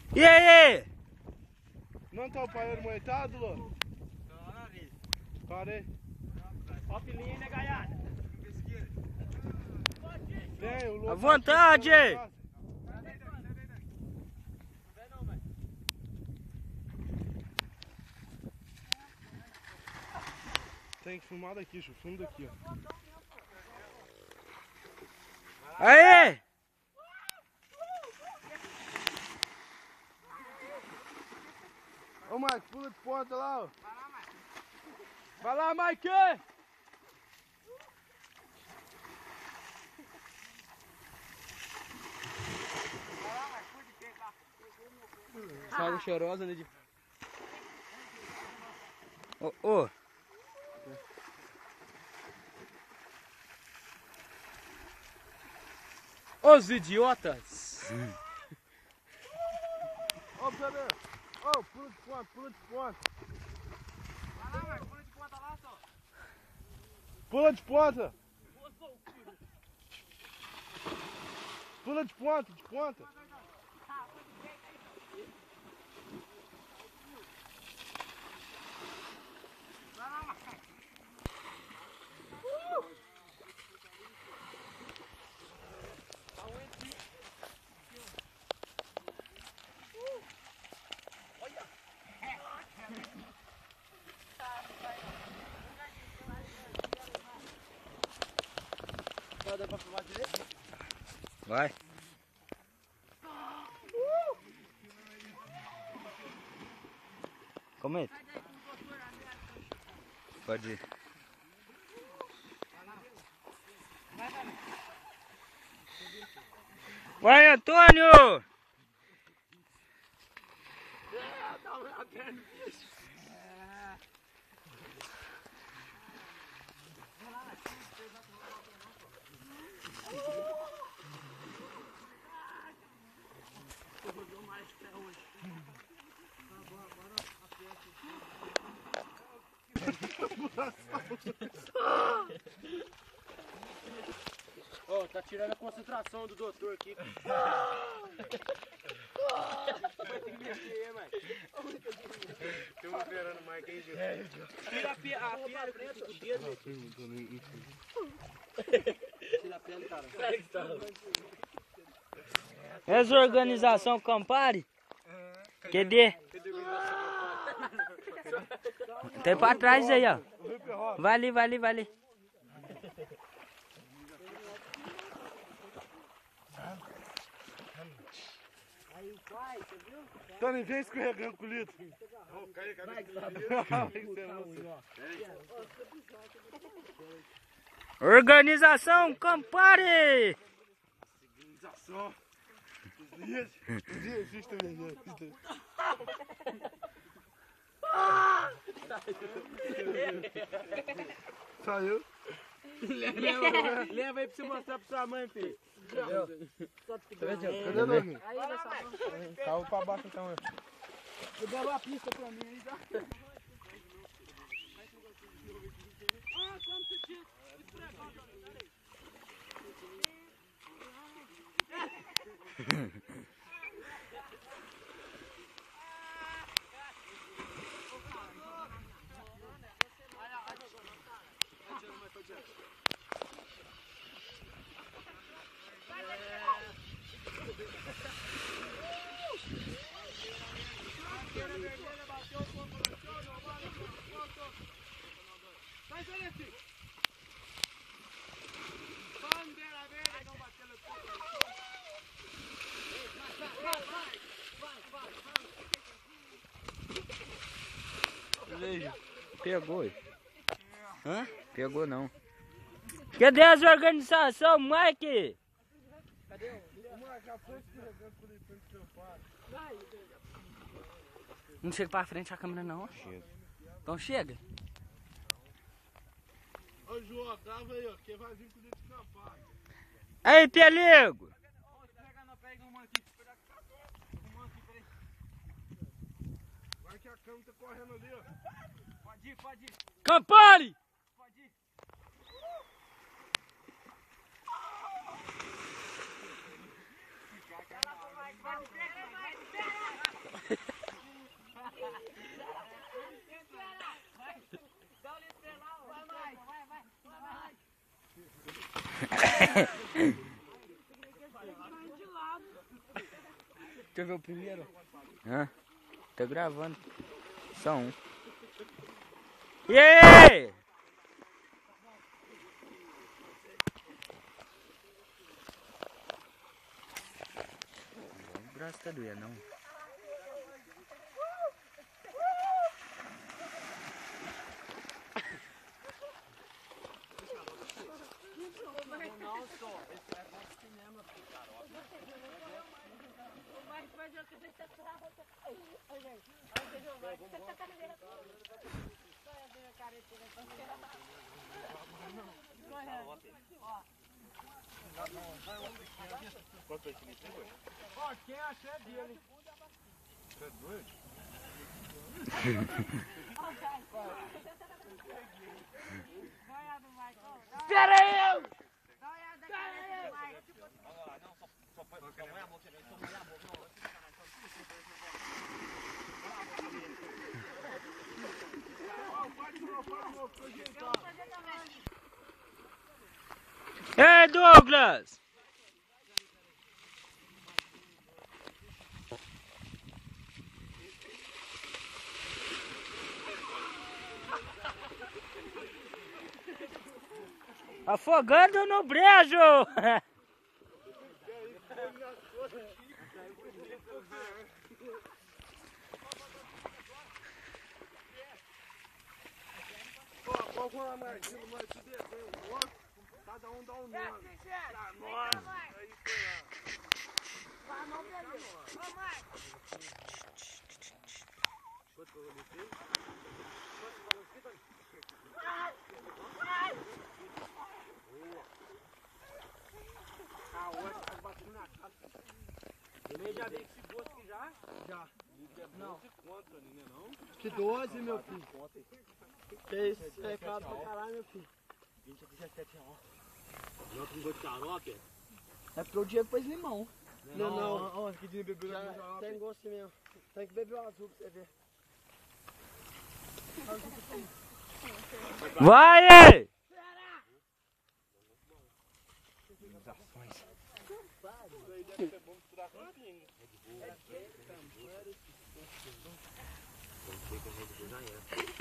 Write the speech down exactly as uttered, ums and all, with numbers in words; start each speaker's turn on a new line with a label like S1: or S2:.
S1: E aí?
S2: Não tá o paeiro moitado, Lô?
S3: Não, nariz.
S2: Parei.
S3: Ó, filhinha, né, gaiada?
S2: Tem, o Lô.
S1: À vontade!
S2: Tem que filmar daqui, Chu. Filma daqui, ó.
S1: Aí!
S2: Ô, Mike, pula de ponta lá, ó. Vai lá, Mike!
S1: Água cheirosa, né? De... Ô, ô. Os idiotas!
S2: Ô, Pedro! Ô, pula de ponta, pula de ponta.
S3: Vai lá, Marcos, pula de ponta lá, só.
S2: Pula de ponta! Pula de ponta, de ponta.
S3: Vai lá, Marcos.
S2: Dá pra filmar direito?
S1: Vai. Comenta. Pode ir. Vai, Antônio!
S3: Ô, oh, tá tirando a concentração do doutor aqui. Vai ter que mexer, mano.
S2: Tem uma operando o Mike aí, gente.
S3: Tira a pia, a pia é preta com o dedo. Tira a pele, cara.
S1: Essa organização Campari? Q D? Tem pra trás aí, ó. Vai ali, vai ali, vai ali.
S2: Tony, vem escorregando com o litro. Cai, cai,
S1: Organização Campari!
S2: Organização. Os dias. Os dias, existe também. Saiu.
S3: Leva, leva aí pra você mostrar pra sua mãe, filho.
S2: Cadê, Domingo?
S3: Aí, nessa mão.
S2: Calma pra baixo então.
S3: Liberou a pista pra mim aí, já. Ah, como você tinha esfregado, peraí. Vai, Celeste! Bandeira verde, não bateu no ponto. Vai, vai, vai, vai, vai.
S1: Pegou. Hã? Pegou não. Cadê as organizações, Mike?
S3: Cadê o?
S2: Já foi escorregando por aí, frente do Campari.
S1: Não chega pra frente a câmera não. Chega. Então chega.
S2: Ô, João, trava aí, ó. Quem vai vir com o litro de Campari?
S1: Aí, Peligo!
S2: Vai que a câmera tá correndo ali, ó.
S3: Pode ir, pode ir.
S1: Campari!
S3: Pode ir. Vai, vai, vai, vai, vai.
S2: Quer ver o primeiro?
S1: Hã? Tô gravando. Só um. E aí? O braço tá doendo, não.
S3: Ó, quem acha é dele. Você é doido?
S2: Espera aí!
S1: Ei, Douglas! Afogando no brejo!
S2: Qual foi a marquinha do mais de desenho? Cada um dá um nome. Pra nós. Aí foi lá. Pra não perder. Ô, Marcos. Quanto que eu levei? Quanto que eu levei? Boa. Ah, hoje tá batendo na casa. Ele já deu esse gosto aqui já? Já. Não. Que doze, meu filho. Que isso? É caro pra caralho, meu filho. vinte a dezessete reais.
S3: Já com gosto de xarope?
S2: É porque o Diego pôs limão. Não, não.
S3: Onde que Dinho bebeu
S2: Já tem gosto mesmo. Tem que beber o azul pra você ver.
S1: Vai!
S3: Vamos ter que a gente já era.